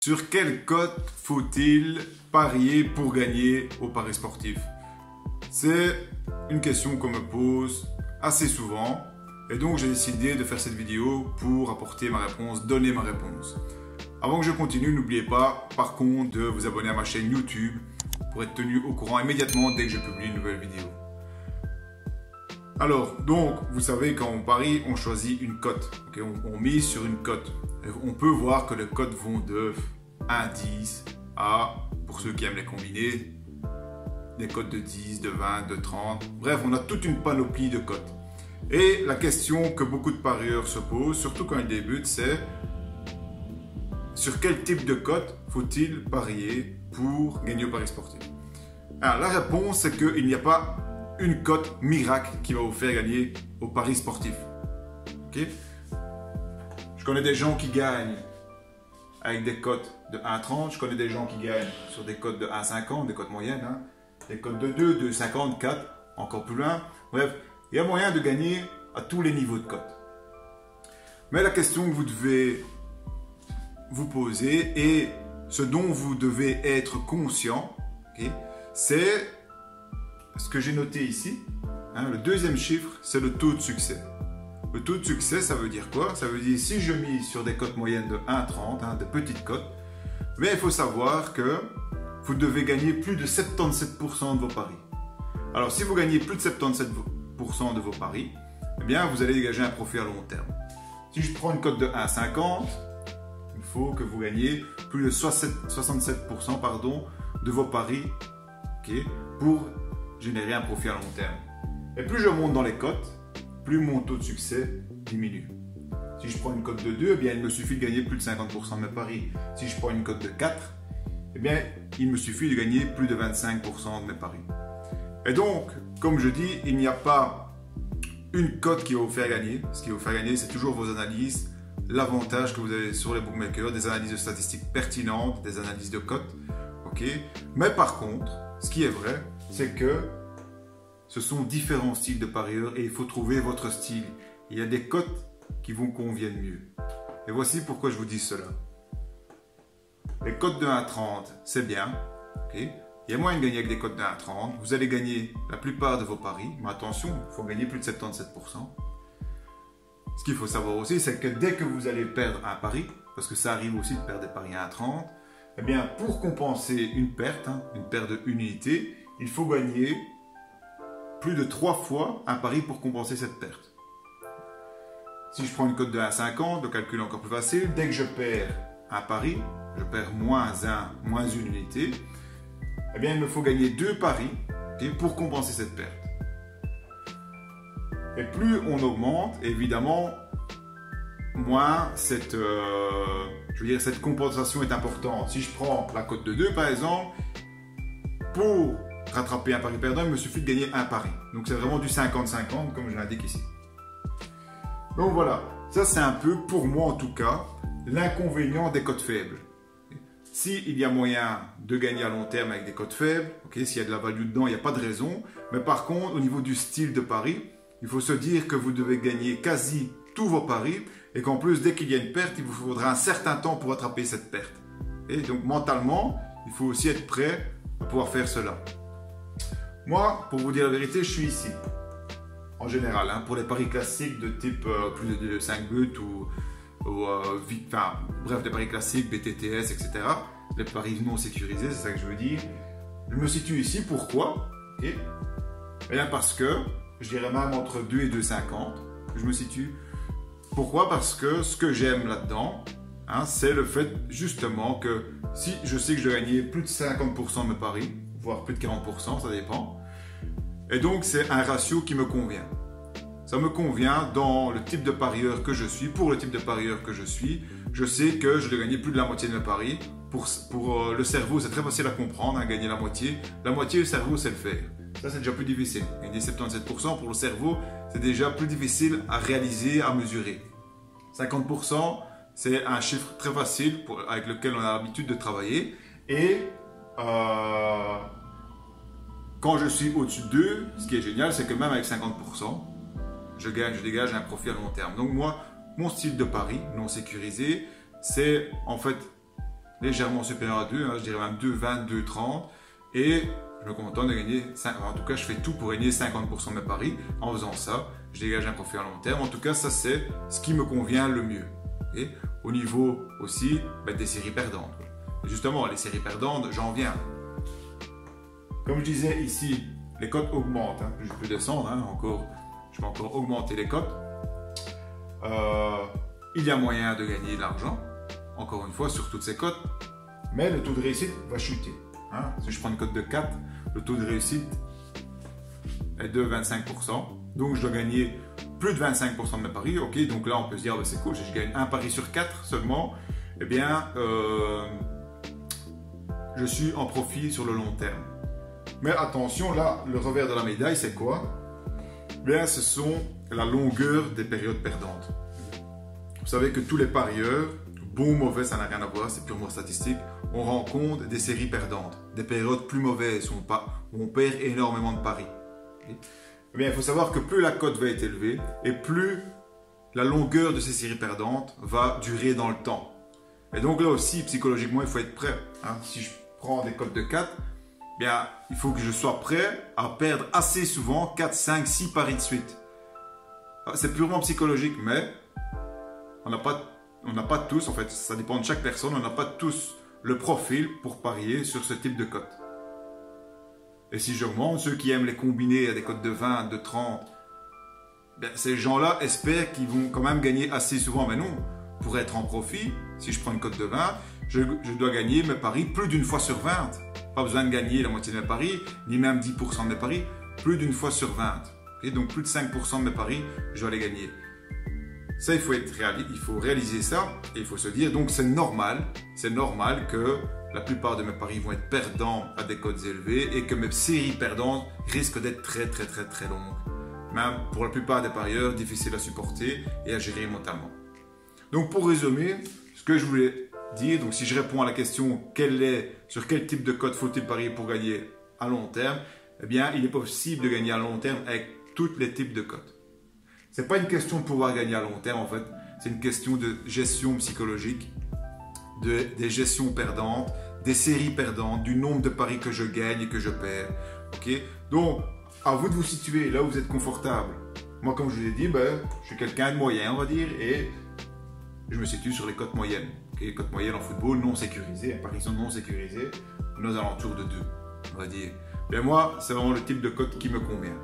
Sur quelle cote faut-il parier pour gagner au pari sportif? C'est une question qu'on me pose assez souvent et donc j'ai décidé de faire cette vidéo pour apporter ma réponse, donner ma réponse. Avant que je continue, n'oubliez pas par contre de vous abonner à ma chaîne YouTube pour être tenu au courant immédiatement dès que je publie une nouvelle vidéo. Alors, donc, vous savez, quand on parie, on choisit une cote. Okay, on mise sur une cote. On peut voir que les cotes vont de 1,10 à, pour ceux qui aiment les combiner, des cotes de 10, de 20, de 30. Bref, on a toute une panoplie de cotes. Et la question que beaucoup de parieurs se posent, surtout quand ils débutent, c'est sur quel type de cote faut-il parier pour gagner au pari sportif? Alors, la réponse, c'est qu'il n'y a pas une cote miracle qui va vous faire gagner au pari sportif. Okay? Je connais des gens qui gagnent avec des cotes de 1,30, je connais des gens qui gagnent sur des cotes de 1,50, des cotes moyennes, hein, des cotes de 2, de 50, 4, encore plus loin. Bref, il y a moyen de gagner à tous les niveaux de cotes. Mais la question que vous devez vous poser et ce dont vous devez être conscient, okay, c'est ce que j'ai noté ici. Hein, le deuxième chiffre, c'est le taux de succès. Le taux de succès, ça veut dire quoi? Ça veut dire si je mise sur des cotes moyennes de 1,30, hein, de petites cotes, mais il faut savoir que vous devez gagner plus de 77% de vos paris. Alors, si vous gagnez plus de 77% de vos paris, eh bien, vous allez dégager un profit à long terme. Si je prends une cote de 1,50, il faut que vous gagniez plus de 67% pardon, de vos paris, okay, pour générer un profit à long terme. Et plus je monte dans les cotes, plus mon taux de succès diminue. Si je prends une cote de 2, eh bien, il me suffit de gagner plus de 50% de mes paris. Si je prends une cote de 4, eh bien, il me suffit de gagner plus de 25% de mes paris. Et donc, comme je dis, il n'y a pas une cote qui va vous faire gagner. Ce qui va vous faire gagner, c'est toujours vos analyses, l'avantage que vous avez sur les bookmakers, des analyses de statistiques pertinentes, des analyses de cotes. Okay. Mais par contre, ce qui est vrai, c'est que ce sont différents styles de parieurs et il faut trouver votre style. Il y a des cotes qui vous conviennent mieux. Et voici pourquoi je vous dis cela. Les cotes de 1,30, c'est bien. Okay. Il y a moyen de gagner avec des cotes de 1,30. Vous allez gagner la plupart de vos paris. Mais attention, il faut gagner plus de 77%. Ce qu'il faut savoir aussi, c'est que dès que vous allez perdre un pari, parce que ça arrive aussi de perdre des paris à 1,30, eh bien, pour compenser une perte, hein, une perte de 1 unité, il faut gagner plus de 3 fois un pari pour compenser cette perte. Si je prends une cote de 1,50, le calcul est encore plus facile. Dès que je perds un pari, je perds moins 1 unité, eh bien, il me faut gagner 2 paris, okay, pour compenser cette perte. Et plus on augmente, évidemment, moins cette compensation est importante. Si je prends la cote de 2 par exemple, pour rattraper un pari perdant, il me suffit de gagner un pari. Donc c'est vraiment du 50-50 comme je l'indique ici. Donc voilà, ça c'est un peu, pour moi en tout cas, l'inconvénient des cotes faibles. S'il y a moyen de gagner à long terme avec des cotes faibles, okay, s'il y a de la value dedans, il n'y a pas de raison. Mais par contre, au niveau du style de pari, il faut se dire que vous devez gagner quasi tous vos paris et qu'en plus, dès qu'il y a une perte, il vous faudra un certain temps pour attraper cette perte. Et donc mentalement, il faut aussi être prêt à pouvoir faire cela. Moi, pour vous dire la vérité, je suis ici. En général, hein, pour les paris classiques de type plus de 5 buts ou bref, des paris classiques, BTTS, etc. Les paris non sécurisés, c'est ça que je veux dire. Je me situe ici, pourquoi? Okay. Eh bien parce que, je dirais même entre 2 et 2,50, je me situe. Pourquoi? Parce que ce que j'aime là-dedans, hein, c'est le fait justement que si je sais que je dois gagner plus de 50% de mes paris, voire plus de 40%, ça dépend. Et donc, c'est un ratio qui me convient. Ça me convient dans le type de parieur que je suis. Pour le type de parieur que je suis, je sais que je dois gagner plus de la moitié de mes paris. Pour le cerveau, c'est très facile à comprendre, hein, gagner la moitié. La moitié, le cerveau sait le faire. Ça, c'est déjà plus difficile. Gagner 77% pour le cerveau, c'est déjà plus difficile à réaliser, à mesurer. 50%, c'est un chiffre très facile avec lequel on a l'habitude de travailler. Et quand je suis au-dessus de 2, ce qui est génial, c'est que même avec 50%, je dégage un profit à long terme. Donc moi, mon style de pari non sécurisé, c'est en fait légèrement supérieur à 2, hein, je dirais même 2,20, 2,30. Et je me contente de gagner, en tout cas je fais tout pour gagner 50% de mes paris. En faisant ça, je dégage un profit à long terme. En tout cas, ça c'est ce qui me convient le mieux. Et au niveau aussi des séries perdantes. Et justement, les séries perdantes, j'en viens. Comme je disais ici, les cotes augmentent. Hein. Je peux descendre encore. Je peux encore augmenter les cotes. Il y a moyen de gagner de l'argent, encore une fois, sur toutes ces cotes. Mais le taux de réussite va chuter. Hein. Si je prends une cote de 4, le taux de réussite est de 25%. Donc je dois gagner plus de 25% de mes paris. Ok, donc là on peut se dire, c'est cool, je gagne un pari sur 4 seulement. Eh bien, je suis en profit sur le long terme. Mais attention, là, le revers de la médaille, c'est quoi? Bien, ce sont la longueur des périodes perdantes. Vous savez que tous les parieurs, bon ou mauvais, ça n'a rien à voir, c'est purement statistique, on rencontre des séries perdantes, des périodes plus mauvaises où on perd énormément de paris. Okay. Eh bien, il faut savoir que plus la cote va être élevée et plus la longueur de ces séries perdantes va durer dans le temps. Et donc là aussi, psychologiquement, il faut être prêt. Hein. Si je prends des cotes de 4, bien, il faut que je sois prêt à perdre assez souvent 4, 5, 6 paris de suite. C'est purement psychologique, mais on n'a pas tous, en fait, ça dépend de chaque personne, on n'a pas tous le profil pour parier sur ce type de cote. Et si j'augmente, ceux qui aiment les combiner à des cotes de 20, de 30, bien, ces gens-là espèrent qu'ils vont quand même gagner assez souvent. Mais non, pour être en profit, si je prends une cote de 20, je dois gagner mes paris plus d'une fois sur 20. Pas besoin de gagner la moitié de mes paris, ni même 10% de mes paris, plus d'une fois sur 20. Okay, donc plus de 5% de mes paris, je dois les gagner. Ça, il faut réaliser ça et il faut se dire, donc c'est normal que la plupart de mes paris vont être perdants à des cotes élevées et que mes séries perdantes risquent d'être très très très très longues. Même pour la plupart des parieurs, difficiles à supporter et à gérer mentalement. Donc pour résumer, ce que je voulais dire, donc si je réponds à la question sur quel type de cote faut-il parier pour gagner à long terme, eh bien il est possible de gagner à long terme avec tous les types de cotes. Ce n'est pas une question de pouvoir gagner à long terme en fait, c'est une question de gestion psychologique, des gestions perdantes, des séries perdantes, du nombre de paris que je gagne et que je perds. Okay. Donc, à vous de vous situer là où vous êtes confortable. Moi, comme je vous l'ai dit, je suis quelqu'un de moyen, on va dire, et je me situe sur les cotes moyennes. Okay. Les cotes moyennes en football non sécurisées, par exemple non sécurisées, nos alentours de 2, on va dire. Mais moi, c'est vraiment le type de cote qui me convient.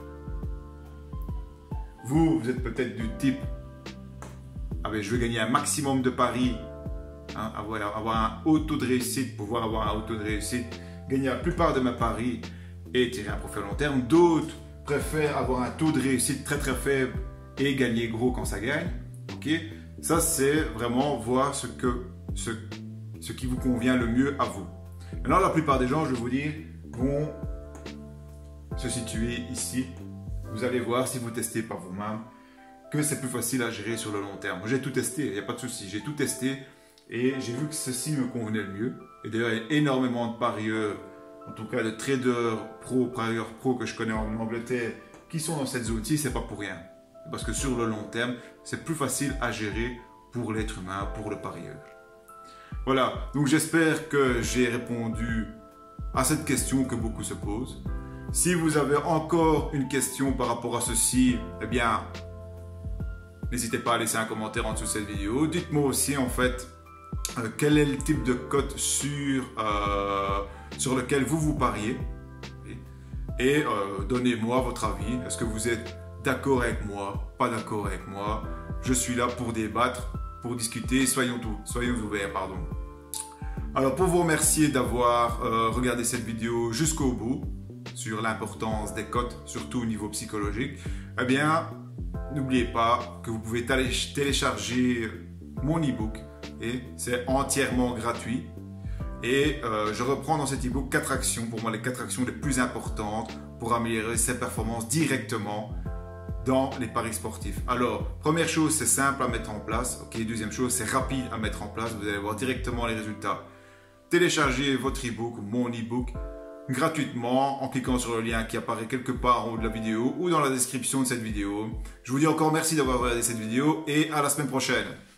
Vous êtes peut-être du type, je veux gagner un maximum de paris, hein, avoir un haut taux de réussite, pouvoir avoir un haut taux de réussite, gagner la plupart de mes paris et tirer un profit à long terme. D'autres préfèrent avoir un taux de réussite très très faible et gagner gros quand ça gagne. Okay. Ça, c'est vraiment voir ce qui vous convient le mieux à vous. Maintenant, la plupart des gens, je vais vous dire, vont se situer ici. Vous allez voir, si vous testez par vous-même, que c'est plus facile à gérer sur le long terme. J'ai tout testé, il n'y a pas de souci. J'ai tout testé et j'ai vu que ceci me convenait le mieux. Et d'ailleurs, il y a énormément de parieurs, en tout cas de traders pro, parieurs pro que je connais en Angleterre, qui sont dans cette zone-ci, c'est pas pour rien. Parce que sur le long terme, c'est plus facile à gérer pour l'être humain, pour le parieur. Voilà, donc j'espère que j'ai répondu à cette question que beaucoup se posent. Si vous avez encore une question par rapport à ceci, eh bien, n'hésitez pas à laisser un commentaire en dessous de cette vidéo. Dites-moi aussi, en fait, quel est le type de cote sur lequel vous pariez. Et donnez-moi votre avis. Est-ce que vous êtes d'accord avec moi, pas d'accord avec moi? Je suis là pour débattre, pour discuter. Soyons ouverts, pardon. Alors, pour vous remercier d'avoir regardé cette vidéo jusqu'au bout, sur l'importance des cotes, surtout au niveau psychologique, eh bien, n'oubliez pas que vous pouvez télécharger mon e-book et c'est entièrement gratuit. Et je reprends dans cet e-book 4 actions, pour moi les 4 actions les plus importantes pour améliorer ses performances directement dans les paris sportifs. Alors, première chose, c'est simple à mettre en place. Okay. Deuxième chose, c'est rapide à mettre en place. Vous allez voir directement les résultats. Téléchargez votre e-book, mon e-book, gratuitement en cliquant sur le lien qui apparaît quelque part en haut de la vidéo ou dans la description de cette vidéo. Je vous dis encore merci d'avoir regardé cette vidéo et à la semaine prochaine.